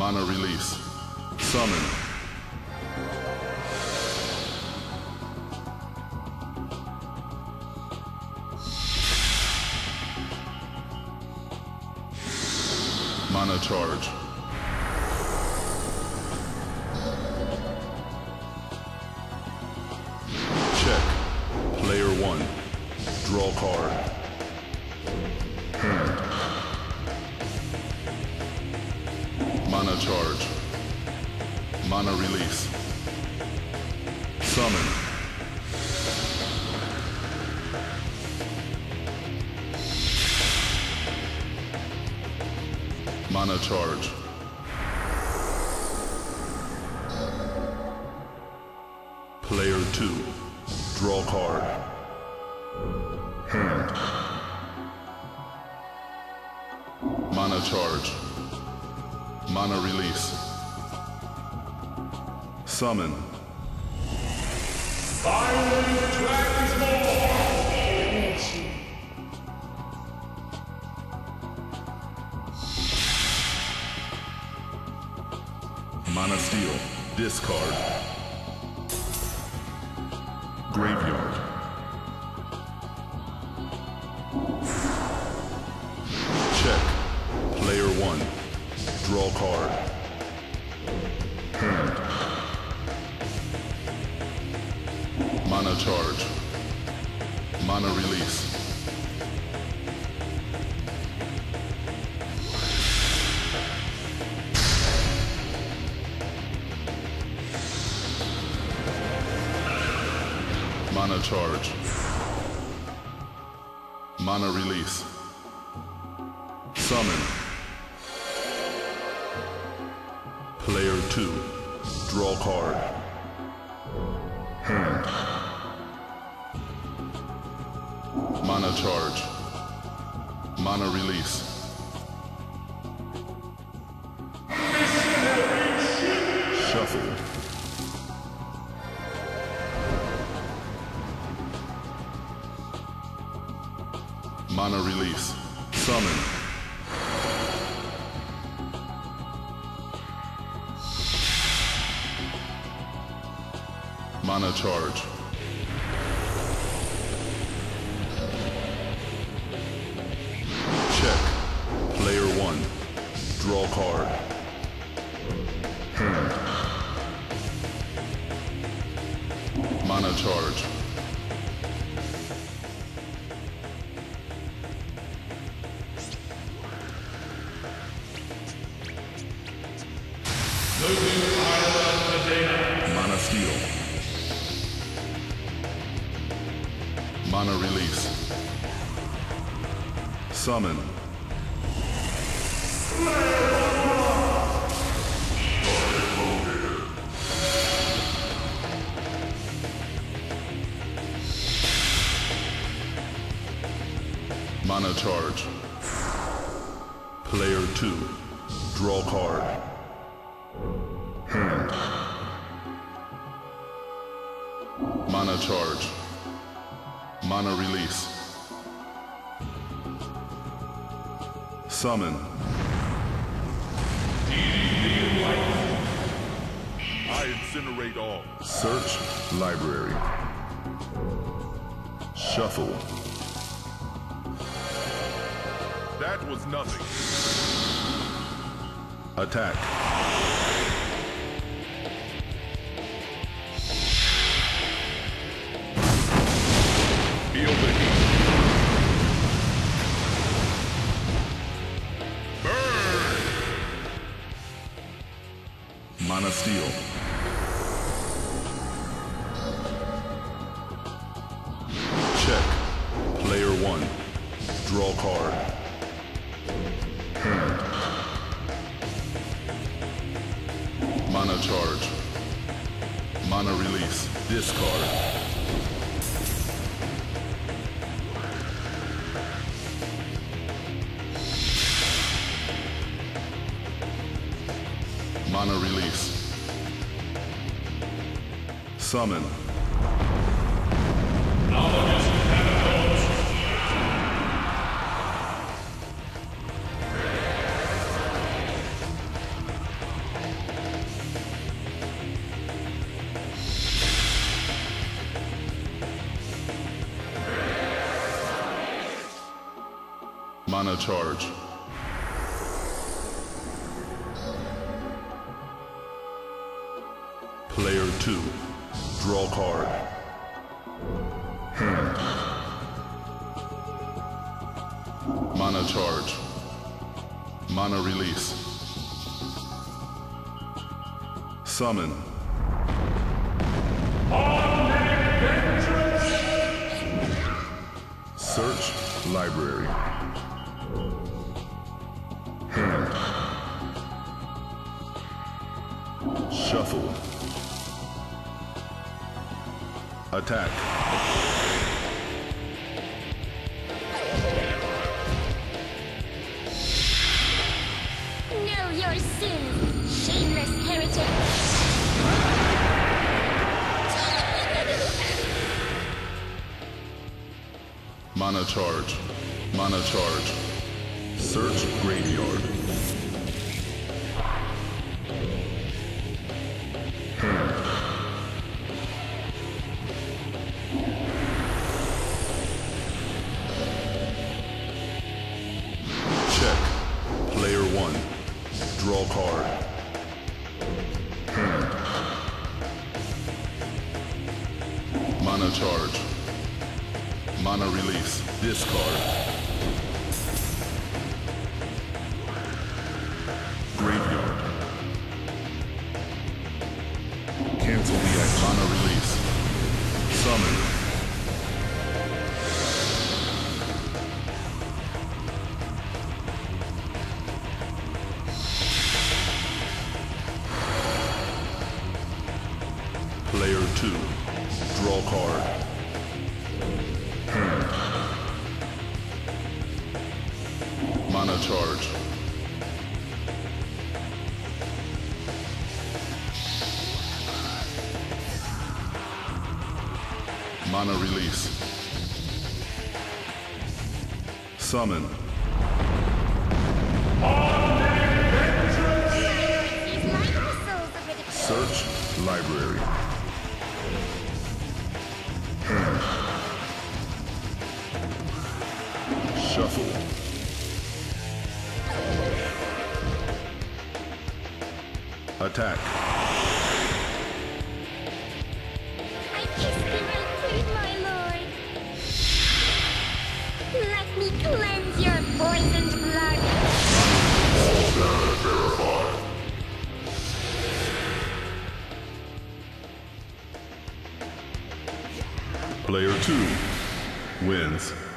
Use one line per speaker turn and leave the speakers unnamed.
Mana release. Summon. Mana charge. Check. Player 1. Draw card. Hand. Mana charge. Mana release. Summon. Mana charge. Player 2. Draw card. Hand. Mana charge. Mana release. Summon.
Violent transform!
Mana steal. Discard. Graveyard. Check. Player 1. Draw card. Hand. Mana charge. Mana release. Mana charge. Mana release. Summon. Player 2. Draw card. Hand. Mana charge. Mana release. Shuffle. Mana release. Summon. Mana charge. Check. Player 1. Draw card. Hand. Mana charge. Mana steal. Mana release. Summon. Mana charge. Player 2. Draw card. Hand. Mana charge. Mana release. Summon. I incinerate all. Search library. Shuffle. That was nothing. Attack. Feel the heat. Burn! Mana steal. Check. Player 1. Draw card. Hand. Mana charge. Mana release. Discard. Mana release. Summon. Mana charge. Player 2. Draw card. Hand. Mana charge. Mana release. Summon. Search library. Hand. Shuffle. Attack.
Know your sins, shameless heretic.
Mana charge. Mana charge. Search graveyard. Hand. Check. Player 1. Draw card. Hand. Mana charge. Mana release. Discard. Graveyard. Cancel the action. Mana release. Summon. Player 2. Draw card. Hand. Mana charge. Mana release. Summon. Search library. Hand. Shuffle. Attack.
I kiss thee right, my lord. Let me cleanse your poisoned blood.
Player 2 wins.